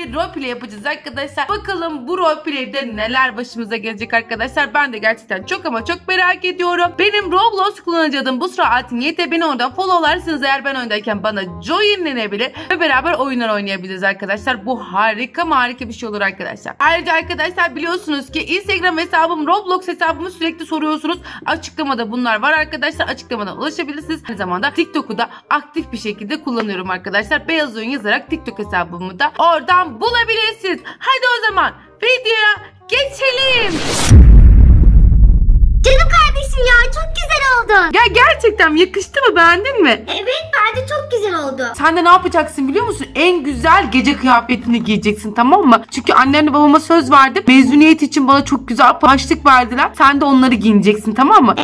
bir roleplay yapacağız arkadaşlar. Bakalım bu roleplay'de neler başımıza gelecek arkadaşlar. Ben de gerçekten çok ama çok merak ediyorum. Benim Roblox kullanıcı adım Busra Altiniye'de. Beni oradan followlarsınız eğer ben oyundayken bana joinlenebilir ve beraber oyunlar oynayabiliriz arkadaşlar. Bu harika bir şey olur arkadaşlar. Ayrıca arkadaşlar biliyorsunuz ki Instagram hesabım, Roblox hesabımı sürekli soruyorsunuz. Açıklamada bunlar var arkadaşlar. Açıklamadan ulaşabilirsiniz. Aynı zamanda TikTok'u da aktif bir şekilde kullanıyorum arkadaşlar. Beyaz oyun yazarak TikTok hesabımı da oradan bulabilirsiniz. Hadi o zaman videoya geçelim. Canım kardeşim ya, çok güzel oldu. Ya gerçekten yakıştı mı, beğendin mi? Evet, bence çok güzel oldu. Sen de ne yapacaksın biliyor musun? En güzel gece kıyafetini giyeceksin, tamam mı? Çünkü annemle babama söz verdim. Mezuniyet için bana çok güzel başlık verdiler. Sen de onları giyineceksin, tamam mı?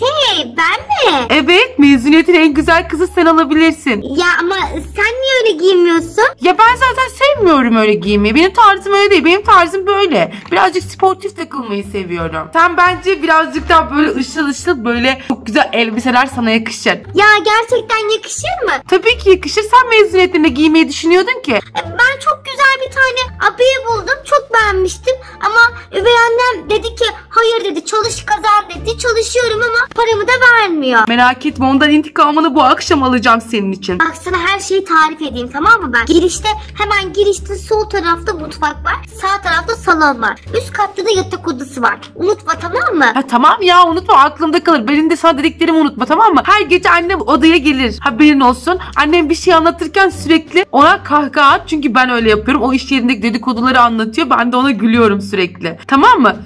Ben mi? Evet, mezuniyetin en güzel kızı sen olabilirsin. Ya ama sen niye öyle giymiyorsun? Ya ben zaten sevmiyorum öyle giymeyi. Benim tarzım öyle değil. Benim tarzım böyle. Birazcık sportif takılmayı seviyorum. Sen bence birazcık daha böyle ışıl ışıl, böyle çok güzel elbiseler sana yakışır. Ya gerçekten yakışır mı? Tabii ki yakışır. Sen mezuniyetinde giymeyi düşünüyordun ki. Ben çok güzel bir tane abiye buldum. Çok beğenmiştim. Ama üvey annem dedi ki hayır dedi, çalış kazan dedi. Çalışıyorum ama paramı da vermiyor. Merak etme, ondan intikamını bu akşam alacağım senin için. Bak sana her şeyi tarif edeyim, tamam mı ben? Hemen girişte sol tarafta mutfak var. Sağ tarafta salon var. Üst katta da yatak odası var. Unutma, tamam mı? Ha, tamam ya, unutma, aklımda kalır. Benim de sana dediklerimi unutma, tamam mı? Her gece annem odaya gelir. Haberin olsun. Annem bir şey anlatırken sürekli ona kahkaha at. Çünkü ben öyle yapıyorum. O iş yerindeki dedikoduları anlatıyor. Ben de ona gülüyorum sürekli. Tamam mı?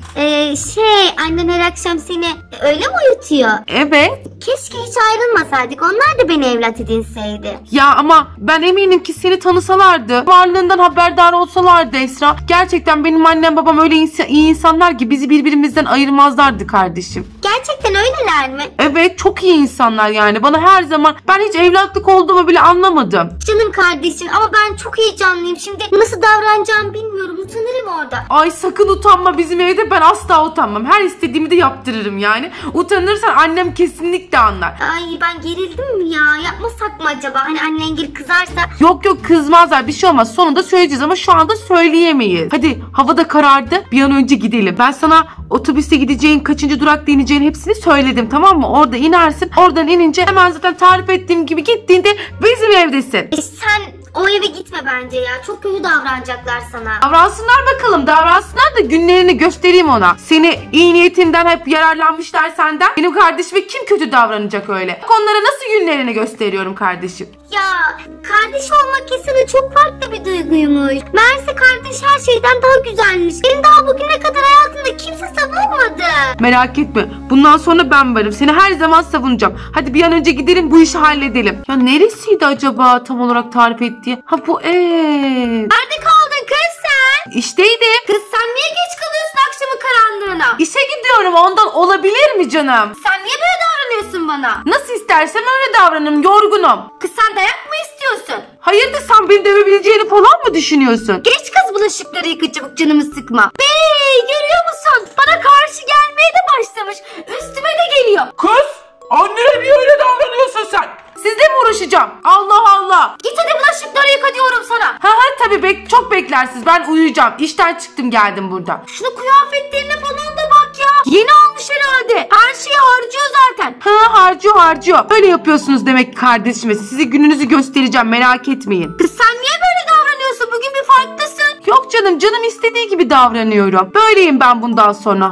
Annen her akşam seni öyle mi uyutuyor? Evet. Keşke hiç ayrılmasaydık. Onlar da beni evlat edinseydi. Ya ama ben eminim ki seni tanısalardı, varlığından haberdar olsalardı Esra. Gerçekten benim annem babam öyle iyi insanlar ki bizi birbirimizden ayırmazlardı kardeşim. Gerçekten öyleler mi? Evet, çok iyi insanlar yani. Bana her zaman, ben hiç evlatlık olduğumu bile anlamadım. Canım kardeşim ama ben çok heyecanlıyım. Şimdi nasıl davranacağımı bilmiyorum. Utanırım orada. Ay sakın utanma, bizim evde ben asla utanmam. Her istediğimi de yaptırırım yani. Utanırsan annem kesinlikle anlar. Ay ben gerildim mi ya? Yapmasak mı acaba? Hani annen geri kızarsa? Yok kızmazlar, bir şey olmaz. Sonunda söyleyeceğiz ama şu anda söyleyemeyiz. Hadi, hava da karardı. Bir an önce gidelim. Ben sana otobüste gideceğin, kaçıncı durakta ineceğin hepsini söyledim, tamam mı? Orada inersin. Oradan inince hemen zaten tarif ettiğim gibi gittiğinde bizim evdesin. Sen o eve gitme bence ya. Çok kötü davranacaklar sana. Davransınlar bakalım. Davransınlar da günlerini göstereyim ona. Seni iyi niyetinden hep yararlanmışlar senden. Benim kardeşime kim kötü davranacak öyle? Bak onlara nasıl günlerini gösteriyorum kardeşim. Ya kardeş olmak insana çok farklı bir duyguymuş. Meğerse kardeş her şeyden daha güzelmiş. Benim daha bugüne kadar hayatımda kimse savunmadı. Merak etme. Bundan sonra ben varım. Seni her zaman savunacağım. Hadi bir an önce gidelim, bu işi halledelim. Ya neresiydi acaba tam olarak tarif ettiği? Ha, bu ev. Nerede kaldın kız sen? İşteydim. Kız sen niye geç kalıyorsun akşamın karanlığına? İşe gidiyorum, ondan olabilir mi canım? Sen niye böyle davranıyorsun bana? Nasıl istersem öyle davranırım. Yorgunum. Kız sen dayak mı istiyorsun? Hayırdır, sen beni dövebileceğini falan mı düşünüyorsun? Geç kız, bulaşıkları yıka çabuk, canımı sıkma. Bey görüyor musun? Bana karşı gelmeye de başlamış. Üstüme de geliyor. Kız! Annene niye öyle davranıyorsun sen? Sizle mi uğraşacağım? Allah Allah! Git hadi bulaşıkları yıka diyorum sana. Ha tabii, çok beklersiz. Ben uyuyacağım. İşten çıktım geldim burada. Şunu kıyafetlerine falan da bak ya. Yeni almış herhalde. Her şeyi harcıyor zaten. Ha, harcıyor. Öyle yapıyorsunuz demek ki kardeşime. Size gününüzü göstereceğim, merak etmeyin. Kız sen niye böyle davranıyorsun? Bugün bir farklısın. Yok canım istediği gibi davranıyorum. Böyleyim ben bundan sonra.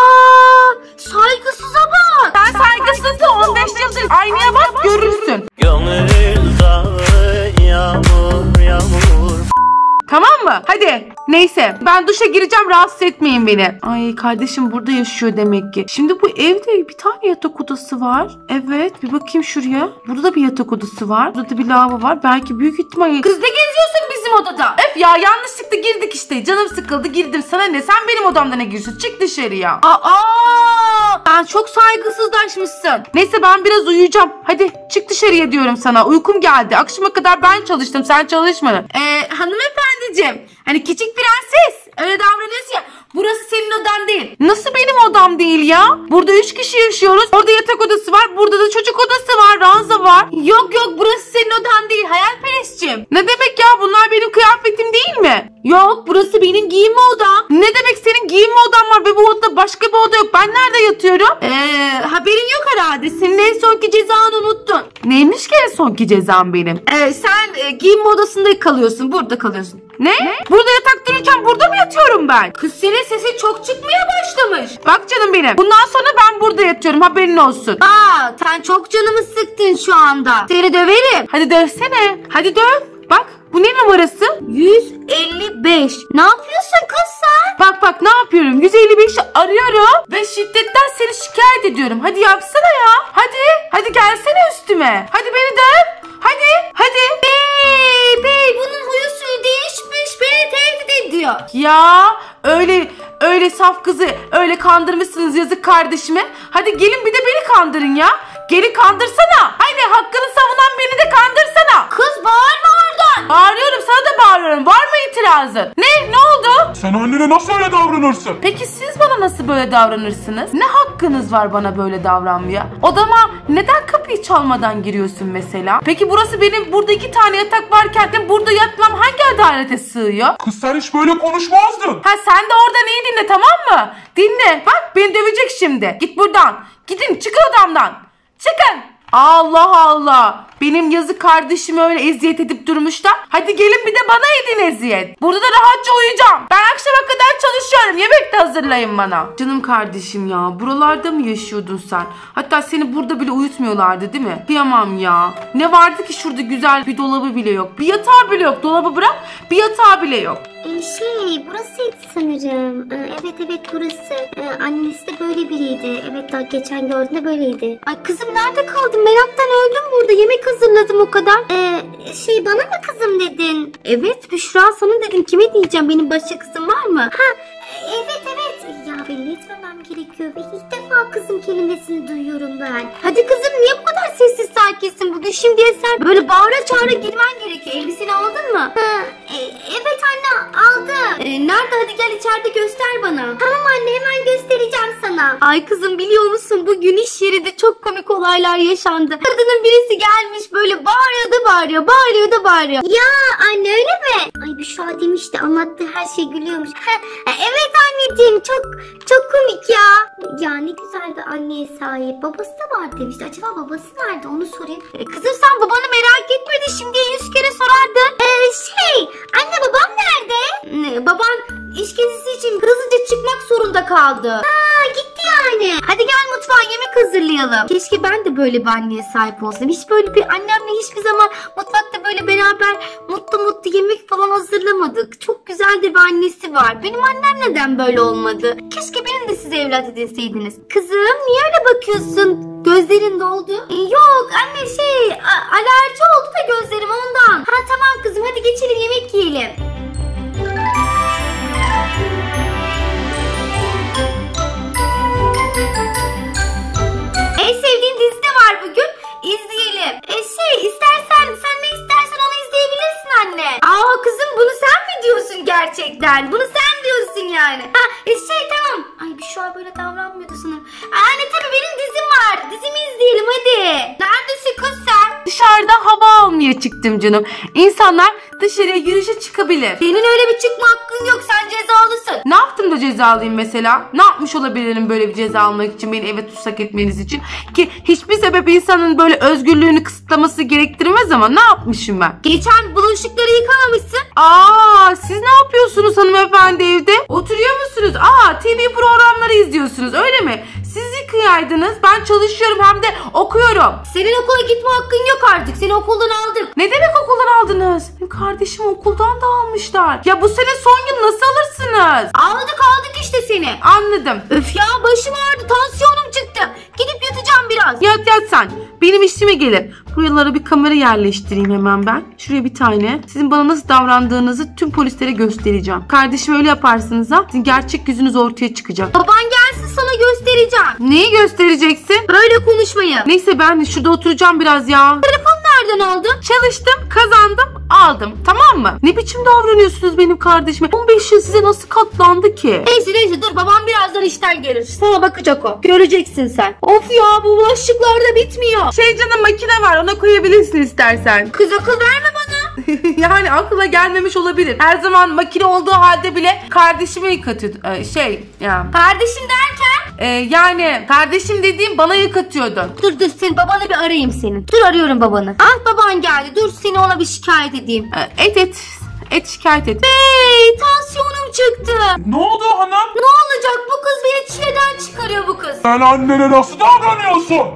Saygısıza bak. Sen saygısızsın, 15 yıldır aynaya bak görürsün. Gönül dağı yağmur. Tamam mı? Hadi. Neyse. Ben duşa gireceğim. Rahatsız etmeyin beni. Ay, kardeşim burada yaşıyor demek ki. Şimdi bu evde bir tane yatak odası var. Evet. Bir bakayım şuraya. Burada da bir yatak odası var. Burada da bir lavabo var. Belki büyük ihtimal. Kız ne geziyorsun bizim odada? Öf ya, yanlışlıkla girdik işte. Canım sıkıldı, girdim. Sana ne? Sen benim odamda ne giriyorsun? Çık dışarıya. Sen çok saygısızlaşmışsın. Neyse, ben biraz uyuyacağım. Hadi çık dışarıya diyorum sana. Uykum geldi. Akşama kadar ben çalıştım. Sen çalışmadın. Hanımefendiciğim. Hani küçük prenses. Öyle davranıyorsun ya. Burası senin odan değil. Nasıl benim odam değil ya? Burada 3 kişi yaşıyoruz. Orada yatak odası var. Burada da çocuk odası var. Ranza var. Yok burası senin odan değil hayalperestciğim. Ne demek ya? Bunlar benim kıyafetim değil mi? Yok, burası benim giyinme odam. Ne demek senin giyinme odan var ve bu odada başka bir oda yok. Ben nerede yatıyorum? Haberin yok herhalde. Senin en sonki cezanı unuttun. Neymiş ki en sonki cezam benim? Sen giyinme odasında kalıyorsun. Burada kalıyorsun. Ne? Burada yatak dururken burada mı yatıyorum ben? Kız senin sesin çok çıkmaya başlamış. Bak canım benim. Bundan sonra ben burada yatıyorum. Haberin olsun. Sen çok canımı sıktın şu anda. Seni döverim. Hadi dövsene. Hadi döv. Bak bu ne numarası? 155. Ne yapıyorsun kız sen? Bak ne yapıyorum? 155'i arıyorum ve şiddetten seni şikayet ediyorum. Hadi yapsana ya. Hadi gelsene üstüme. Hadi beni döv. Hadi. Bey bunun huyu suyu değişmiş. Beni tehdit ediyor. Ya öyle saf kızı öyle kandırmışsınız yazık kardeşime. Hadi gelin bir de beni kandırın ya. Gelin kandırsana. Haydi hakkını savunan beni de kandırsana. Kız bağırma oradan. Bağırıyorum, sana da bağırıyorum. Var mı itirazın? Ne oldu? Sen annene nasıl öyle davranırsın? Peki siz bana nasıl böyle davranırsınız? Ne hakkınız var bana böyle davranmaya? Odama neden kapıyı çalmadan giriyorsun mesela? Peki burası benim, burada 2 tane yatak varken de burada yatmam hangi adalete sığıyor? Kız sen hiç böyle konuşmazdın. Sen de oradan iyi dinle, tamam mı? Dinle. Bak beni dövecek şimdi. Git buradan. Gidin, çıkın odamdan. Çıkın. Allah. Benim yazık kardeşimi öyle eziyet edip durmuşlar. Hadi gelin bir de bana edin eziyet. Burada da rahatça uyuyacağım. Ben akşama kadar çalışıyorum. Yemek de hazırlayın bana. Canım kardeşim ya. Buralarda mı yaşıyordun sen? Hatta seni burada bile uyutmuyorlardı değil mi? Kıyamam ya. Ne vardı ki şurada güzel bir dolabı bile yok. Bir yatağı bile yok. Dolabı bırak. Bir yatağı bile yok. Burasıydı sanırım. Evet burası. Annesi de böyle biriydi. Evet daha geçen gördüğümde böyleydi. Ay kızım nerede kaldın? Meraktan öldüm burada. Yemek hazırladım o kadar. Bana mı kızım dedin? Evet Büşra sana dedim. Kime diyeceğim? Benim başka kızım var mı? Evet. Ya belli etmemem gerekiyor. Ve ilk defa kızım kelimesini duyuyorum ben. Hadi kızım niye bu kadar sessiz sakinsin bugün? Şimdiye sen böyle bağıra çağıra girmen gerekiyor. Elbiseni aldın mı? Evet anne aldım. Nerede? Hadi gel içeride göster bana. Tamam anne hemen göstereceğim sana. Ay kızım biliyor musun bugün iş yerinde çok komik olaylar yaşandı. Kadının birisi gelmiş böyle bağırıyor da bağırıyor. Ya anne öyle mi? Ay Büşra demişti anlattığı her şey gülüyormuş. Evet anneciğim çok komik ya. Ya ne güzeldi anneye sahip. Babası da var demişti. Acaba babası nerede onu sorayım. Kızım sen babanı merak etmedin. Şimdiye 100 kere sorardın. Anne babam nerede? Baban iş gezisi için hızlıca çıkmak zorunda kaldı. Gitti yani. Hadi gel mutfağa yemek hazırlayalım. Keşke ben de böyle bir anneye sahip olsam. Hiç böyle bir annemle hiçbir zaman mutfakta böyle beraber mutlu yemek falan hazırlamadık. Çok güzel de bir annesi var. Benim annem neden böyle olmadı? Keşke benim de size evlat edinseydiniz. Kızım niye öyle bakıyorsun? Gözlerin doldu. Yok anne alerji oldu da gözlerim ondan. Tamam kızım hadi geçelim yemek yiyelim. En sevdiğin dizi de var bugün. İzleyelim. Sen ne istersen onu izleyebilirsin anne. Kızım bunu sen mi diyorsun gerçekten? Bunu sen diyorsun yani. Tamam. Ay şu an böyle davranmıyordu sanırım. Anne tabii benim dizim var. Dizimi izleyelim hadi. Neredesin kız sen? Dışarıda hava almaya çıktım canım. İnsanlar dışarıya yürüyüşe çıkabilir. Senin öyle bir çıkma hakkın yok. Sen cezalısın. Ne yaptım da cezalıyım mesela? Ne yapmış olabilirim böyle bir ceza almak için, beni eve tutsak etmeniz için? Ki hiçbir sebep insanın böyle özgürlüğünü kısıtlaması gerektirmez ama ne yapmışım ben? Geçen bulaşıkları yıkamamışsın. Siz ne yapıyorsunuz hanımefendi evde? Oturuyor musunuz? TV programları izliyorsunuz öyle mi? Siz yıkayaydınız. Ben çalışıyorum hem de okuyorum. Senin okula gitme hakkın yok artık. Seni okuldan aldık. Ne demek okuldan aldınız? Benim kardeşimi okuldan da almışlar. Ya bu sene son yıl nasıl alırsınız? Aldık işte seni. Anladım. Öf ya başım ağrıdı. Tansiyonum çıktı. Gidip yatacağım biraz. Yat sen. Benim işime gelir. Buralara bir kamera yerleştireyim hemen ben. Şuraya bir tane. Sizin bana nasıl davrandığınızı tüm polislere göstereceğim. Kardeşim öyle yaparsınız ha. Sizin gerçek yüzünüz ortaya çıkacak. Baban gelsin sana göstereceğim. Neyi göstereceksin? Böyle konuşmayı. Neyse ben de şurada oturacağım biraz ya. Telefonu nereden aldın? Çalıştım, kazandım, aldım. Tamam mı? Ne biçim davranıyorsunuz benim kardeşime? 15 yıl size nasıl katlandı ki? Neyse dur babam birazdan işten gelir. Sana bakacak o. Göreceksin sen. Of ya bu bulaşıklar da bitmiyor. Canım makine var, ona koyabilirsin istersen. Kız akıl verme bana. Yani akla gelmemiş olabilir. Her zaman makine olduğu halde bile kardeşime yıkatıyordu. Ya. Kardeşim derken? Yani kardeşim dediğim bana yıkatıyordu. Dur sen babanı bir arayayım senin. Dur arıyorum babanı. Ah baban geldi. Dur seni ona bir şikayet edeyim. Et şikayet et. Hey tansiyonum çıktı. Ne oldu hanım? Ne olacak bu kız beni çileden çıkarıyor bu kız. Sen annene nasıl davranıyorsun?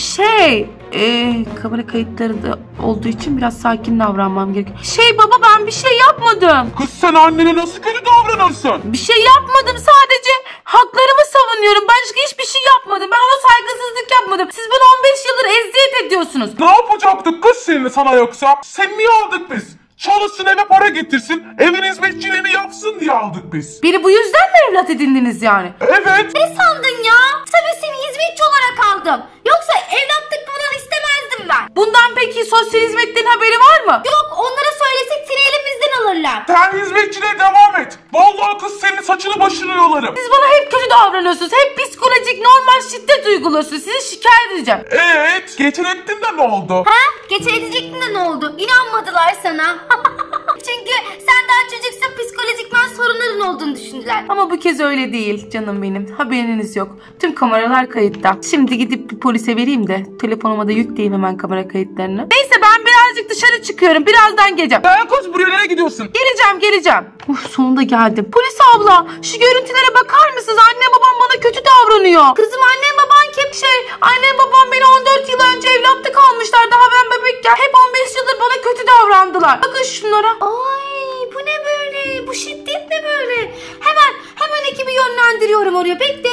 Kamera kayıtları da olduğu için biraz sakin davranmam gerekiyor. Baba ben bir şey yapmadım. Kız sen annene nasıl kötü davranırsın? Bir şey yapmadım, sadece haklarımı savunuyorum. Başka hiçbir şey yapmadım. Ben ona saygısızlık yapmadım. Siz bana 15 yıldır eziyet ediyorsunuz. Ne yapacaktık kız seninle sana yoksa? Seni niye aldık biz? Çalışsın eve para getirsin, evin hizmetçiliğini yapsın diye aldık biz. Beni bu yüzden mi evlat edindiniz yani? Evet. Ne sandın ya? Tabii seni hizmetçi olarak aldım. Yoksa evlatlık falan istemezdim ben. Bundan peki sosyal hizmetlerin haberi var mı? Yok onlara söylesek seni elimizden alırlar. Sen hizmetçiliğe devam et. Vallahi kız senin saçını başını yolarım. Siz bana hep kötü davranıyorsunuz. Hep psikolojik normal şiddet uyguluyorsunuz. Sizi şikayet edeceğim. Evet. Geçen ettin de ne oldu? Ha? Geçen edecektin de ne oldu? İnanmadılar sana. Çünkü sen daha çocuksun, psikolojikman sorunların olduğunu düşündüler. Ama bu kez öyle değil canım benim. Haberiniz yok. Tüm kameralar kayıtta. Şimdi gidip bir polise vereyim de telefonuma da yükleyeyim hemen kamera kayıtlarını. Neyse ben birazcık dışarı çıkıyorum. Birazdan geleceğim. Kız buraya nereye gidiyorsun? Geleceğim. Sonunda geldim. Polis abla şu görüntülere bakar mısınız? Anne babam bana kötü davranıyor. Kızım annem baban kim? Annem babam beni 14 yıl önce evlatlık almışlar. Daha ben bebekken. Hep 15 yıldır bana kötü davrandılar. Bakın şunlara. Ay bu ne böyle? Bu şiddet ne böyle? Hemen ekibi yönlendiriyorum oraya. Bekle.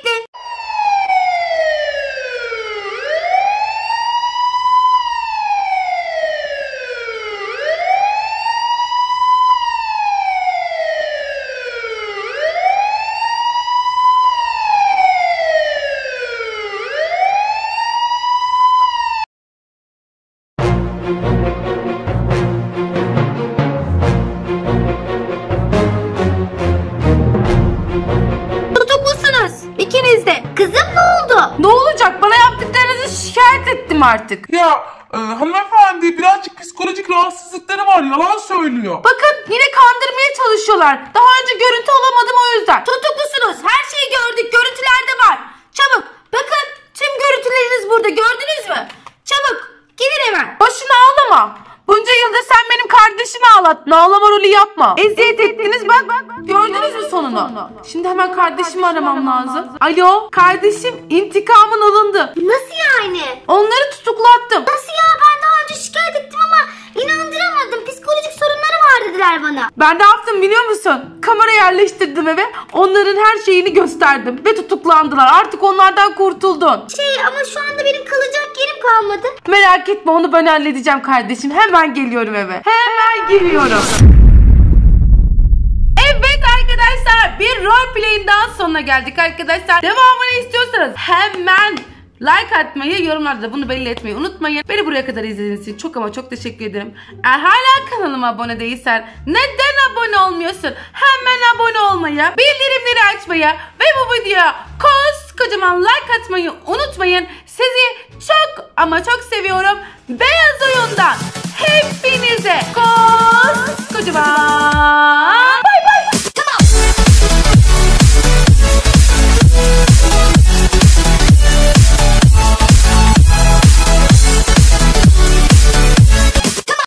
Tutuklusunuz. İkiniz de. Kızım ne oldu? Ne olacak? Bana yaptıklarınızı şikayet ettim artık. Ya hanımefendi birazcık psikolojik rahatsızlıkları var. Yalan söylüyor. Bakın yine kandırmaya çalışıyorlar. Daha önce görüntü alamadım o yüzden. Tutuklusunuz. Her şeyi gördük. Görüntüler de var. Çabuk. Bakın tüm görüntüleriniz burada. Gördünüz mü? Çabuk. Gidin hemen. Boşuna ağlama. Bunca yıldır sen benim kardeşimi ağlattın. Ağlama rolü yapma. Eziyet ettiniz bak. Gördünüz mü sonunu? Şimdi hemen kardeşimi aramam lazım. Alo kardeşim, intikamın alındı. Nasıl yani? Onları tutuklattım. Nasıl ya? Ben daha önce şikayet ettim ama inandıramadım. Psikolojik sorunları var dediler bana. Ben ne yaptım biliyor musun? Kamera yerleştirdim eve. Onların her şeyini gösterdim. Ve tutuklandılar. Artık onlardan kurtuldun. Ama şu anda benim kalacak yerim kalmadı. Merak etme, onu ben halledeceğim kardeşim. Hemen geliyorum eve. Hemen geliyorum. Evet arkadaşlar, bir roleplay'in daha sonuna geldik arkadaşlar. Devamını istiyorsanız hemen like atmayı, yorumlarda bunu belli etmeyi unutmayın. Beni buraya kadar izlediğiniz için çok ama çok teşekkür ederim. Eğer hala kanalıma abone değilsen neden abone olmuyorsun? Hemen abone olmayı, bildirimleri açmayı ve bu videoya kocaman like atmayı unutmayın. Sizi çok ama çok seviyorum. Beyaz Oyun'dan hepinize